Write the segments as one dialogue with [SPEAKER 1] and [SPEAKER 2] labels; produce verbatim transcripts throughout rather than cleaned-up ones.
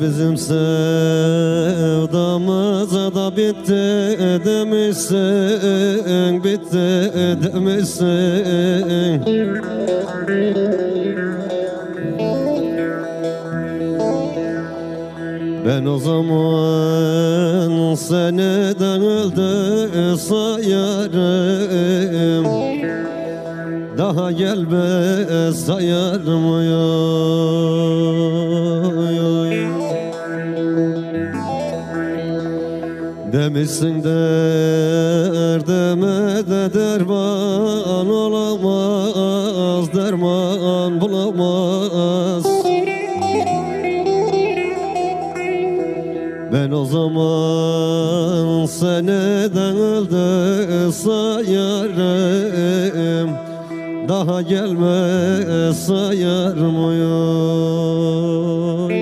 [SPEAKER 1] bizim sevdamıza da bitti demişsin, bitti demişsin. Ben o zaman seneden öldü sayarım, daha gelme sayarım yoy. Demişsin derdime de derman olamaz, derman bulamaz. Ben o zaman seneden öldü sayarım, daha gelme sayarım yoy.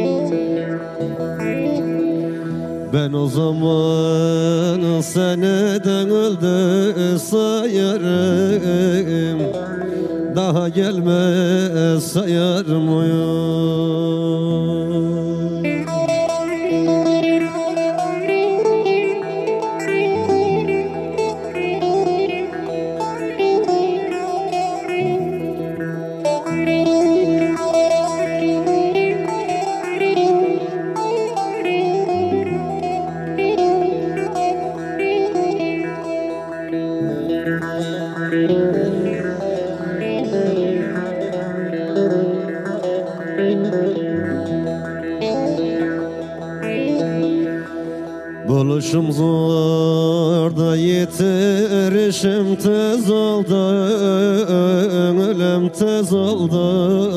[SPEAKER 1] Ben o zaman seneden öldü sayarım, daha gelme sayarım yoy. Buluşum zor da yitirişim tez oldu, ölüm tez oldu.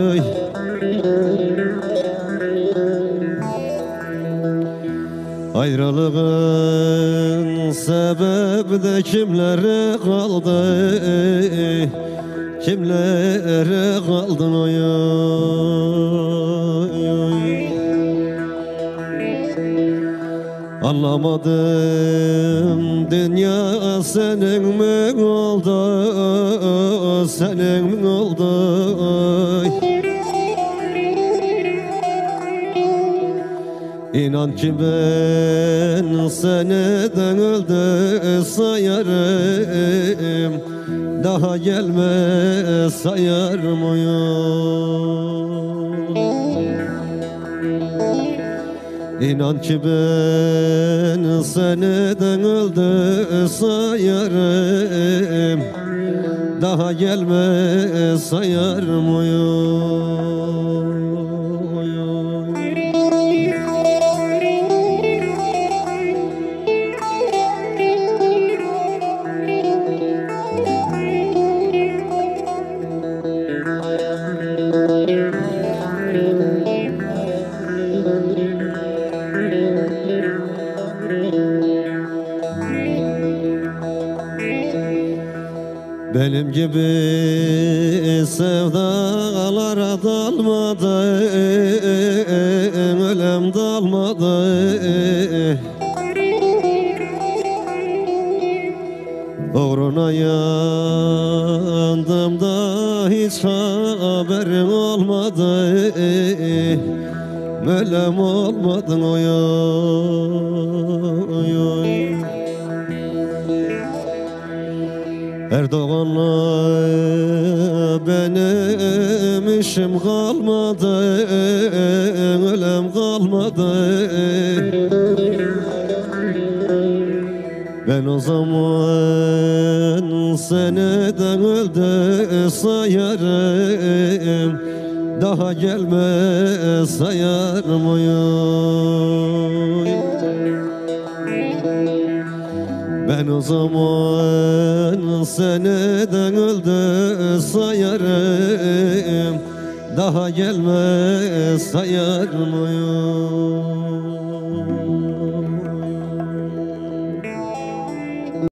[SPEAKER 1] Ayrılığın sebebi de kimlere kaldı, kimlere kaldın oy oy. Anlamadım dünya senin mi oldu, senin mi oldu? İnan ki ben seneden öldü sayarım, daha gelme sayarım yoy. İnan ki ben seneden öldü sayarım, daha gelme sayarım yoy. Benim gibi sevdalara dalmadı, ölüm dalmadı. Uğruna yandım da hiç haberin olmadı, ölüm olmadın oy oy. Erdoğan'la benim işim kalmadı, ölüm kalmadı. Ben o zaman seneden öldü sayarım, daha gelme sayarım yoy. Ben o zaman seneden öldü sayarım, daha gelme sayarım yoy.